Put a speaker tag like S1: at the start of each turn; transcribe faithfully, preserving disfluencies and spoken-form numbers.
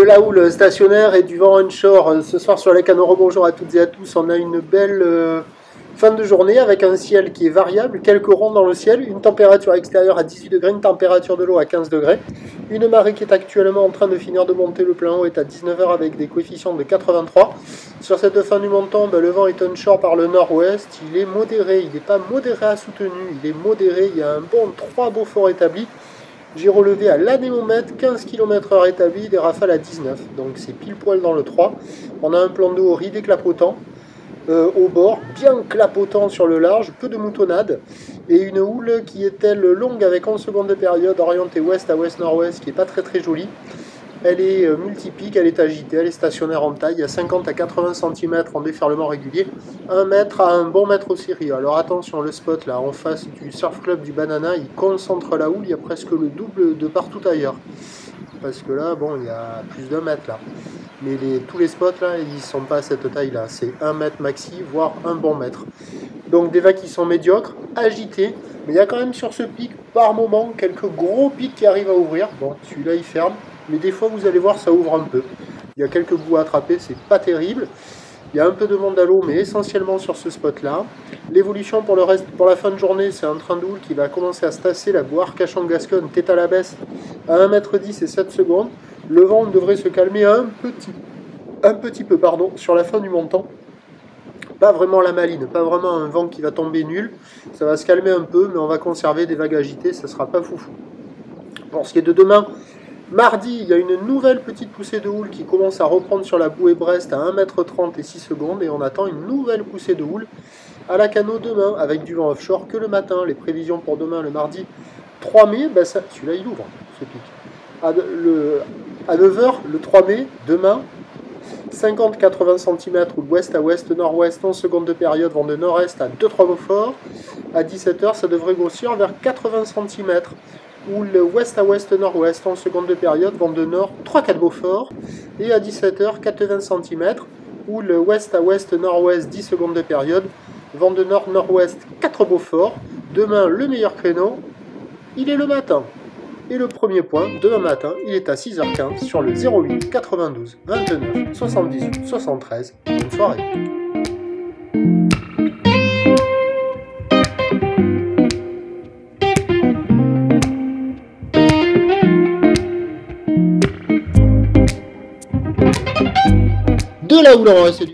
S1: la houle stationnaire et du vent onshore ce soir sur les canaux. Bonjour à toutes et à tous. On a une belle euh, fin de journée avec un ciel qui est variable, quelques ronds dans le ciel, une température extérieure à dix-huit degrés, une température de l'eau à quinze degrés, une marée qui est actuellement en train de finir de monter. Le plein haut est à dix-neuf heures avec des coefficients de quatre-vingt-trois. Sur cette fin du montant, ben, le vent est onshore par le nord-ouest. Il est modéré, il n'est pas modéré à soutenu, il est modéré. Il y a un bon trois Beaufort établi. J'ai relevé à l'anémomètre quinze kilomètres heure établi, des rafales à dix-neuf, donc c'est pile poil dans le trois. On a un plan d'eau au ride et clapotant, euh, au bord, bien clapotant sur le large, peu de moutonnade, et une houle qui est elle longue avec onze secondes de période, orientée ouest à ouest-nord-ouest, qui n'est pas très très jolie. Elle est euh, multipique, elle est agitée, elle est stationnaire en taille, il y a cinquante à quatre-vingts centimètres en déferlement régulier, un mètre à un bon mètre au sérieux. Alors attention, le spot là, en face du surf club du Banana, il concentre la houle, il y a presque le double de partout ailleurs. Parce que là, bon, il y a plus d'un mètre là. Mais les, tous les spots là, ils sont pas à cette taille là, c'est un mètre maxi, voire un bon mètre. Donc des vagues qui sont médiocres, agitées, mais il y a quand même sur ce pic, par moment, quelques gros pics qui arrivent à ouvrir. Bon, celui-là il ferme. Mais des fois, vous allez voir, ça ouvre un peu. Il y a quelques bouts à attraper, c'est pas terrible. Il y a un peu de monde à l'eau, mais essentiellement sur ce spot-là. L'évolution pour le reste, pour la fin de journée, c'est un train de houle qui va commencer à se tasser, la boire Arcachon-Gascogne, tête à la baisse, à un mètre dix et sept secondes. Le vent devrait se calmer un petit, un petit peu pardon, sur la fin du montant. Pas vraiment la maline, pas vraiment un vent qui va tomber nul. Ça va se calmer un peu, mais on va conserver des vagues agitées, ça sera pas foufou. Pour ce qui est de demain, mardi, il y a une nouvelle petite poussée de houle qui commence à reprendre sur la bouée Brest à un mètre trente et six secondes et on attend une nouvelle poussée de houle à la Cano demain avec du vent offshore que le matin. Les prévisions pour demain, le mardi trois mai, ben ça, celui-là il ouvre ce pic. À, le, à neuf heures, le trois mai, demain, cinquante à quatre-vingts centimètres ou d'ouest à ouest, nord-ouest, onze secondes de période, vent de nord-est à deux trois Beaufort. À dix-sept heures, ça devrait grossir vers quatre-vingts centimètres. Ou le ouest à ouest nord-ouest en seconde de période, vent de nord trois quatre Beaufort, et à dix-sept heures quatre-vingts centimètres, ou le ouest à ouest nord-ouest dix secondes de période, vent de nord nord-ouest quatre Beaufort. Demain, le meilleur créneau, il est le matin. Et le premier point, demain matin, il est à six heures quinze sur le zéro huit quatre-vingt-douze vingt-neuf soixante-dix-huit soixante-treize. Bonne soirée. De la houle en